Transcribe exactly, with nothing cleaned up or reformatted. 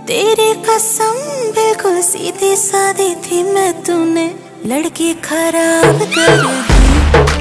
तेरी कसम बिल्कुल सीधी सादी थी मैं, तूने लड़की खराब कर दी।